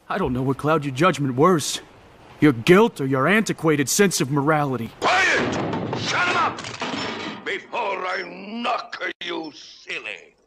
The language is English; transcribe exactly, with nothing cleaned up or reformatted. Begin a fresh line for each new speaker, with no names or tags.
I don't know what cloud your judgment worse. Your guilt or your antiquated sense of morality.
Quiet! Shut him up! Before I knock you silly.